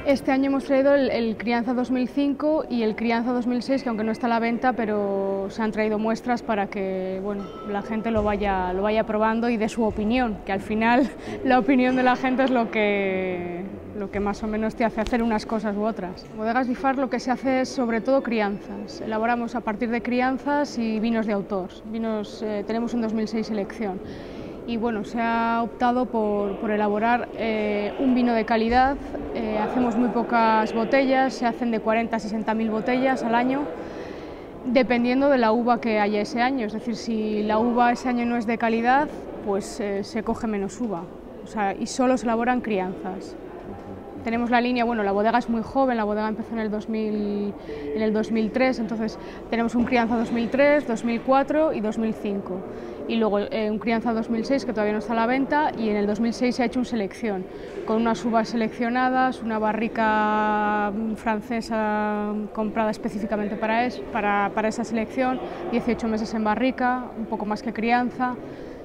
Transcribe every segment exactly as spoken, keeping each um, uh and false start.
Este año hemos traído el, el Crianza dos mil cinco y el Crianza dos mil seis, que aunque no está a la venta, pero se han traído muestras para que bueno, la gente lo vaya, lo vaya probando y dé su opinión, que al final la opinión de la gente es lo que, lo que más o menos te hace hacer unas cosas u otras. En Bodegas Di Far lo que se hace es sobre todo crianzas. Elaboramos a partir de crianzas y vinos de autor. Vinos, eh, tenemos un dos mil seis selección. Y bueno, se ha optado por, por elaborar eh, un vino de calidad. Eh, hacemos muy pocas botellas, se hacen de cuarenta a sesenta mil botellas al año, dependiendo de la uva que haya ese año. Es decir, si la uva ese año no es de calidad, pues eh, se coge menos uva, o sea, y solo se elaboran crianzas. Tenemos la línea, bueno, la bodega es muy joven, la bodega empezó en el, dos mil, en el dos mil tres, entonces tenemos un Crianza dos mil tres, dos mil cuatro y dos mil cinco. Y luego eh, un Crianza dos mil seis que todavía no está a la venta, y en el dos mil seis se ha hecho un selección, con unas uvas seleccionadas, una barrica francesa comprada específicamente para, es, para, para esa selección, dieciocho meses en barrica, un poco más que crianza,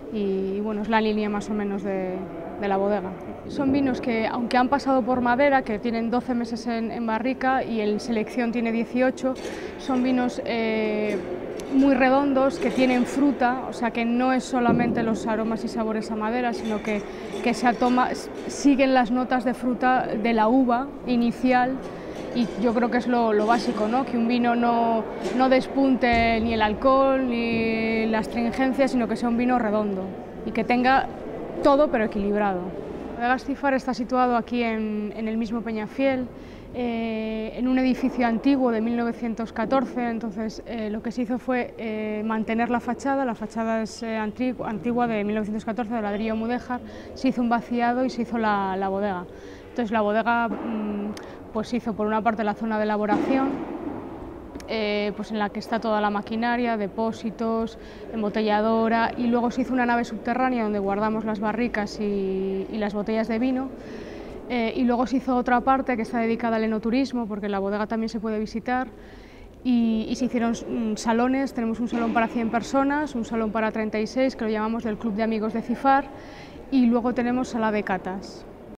y bueno, es la línea más o menos de, de la bodega. Son vinos que, aunque han pasado por madera, que tienen doce meses en, en barrica y el selección tiene dieciocho, son vinos eh, muy redondos, que tienen fruta, o sea que no es solamente los aromas y sabores a madera, sino que, que se atoma, siguen las notas de fruta de la uva inicial, y yo creo que es lo, lo básico, ¿no? Que un vino no, no despunte ni el alcohol ni la astringencia, sino que sea un vino redondo y que tenga todo pero equilibrado. Bodegas Di Far está situado aquí en, en el mismo Peñafiel, eh, en un edificio antiguo de mil novecientos catorce, entonces eh, lo que se hizo fue eh, mantener la fachada. La fachada es eh, antigua, antigua de mil novecientos catorce, de ladrillo mudéjar, se hizo un vaciado y se hizo la, la bodega. Entonces la bodega mmm, pues hizo por una parte la zona de elaboración, Eh, pues en la que está toda la maquinaria, depósitos, embotelladora, y luego se hizo una nave subterránea donde guardamos las barricas y, y las botellas de vino, eh, y luego se hizo otra parte que está dedicada al enoturismo, porque la bodega también se puede visitar, y, y se hicieron mm, salones. Tenemos un salón para cien personas, un salón para treinta y seis, que lo llamamos del Club de Amigos de Di Far, y luego tenemos sala de catas.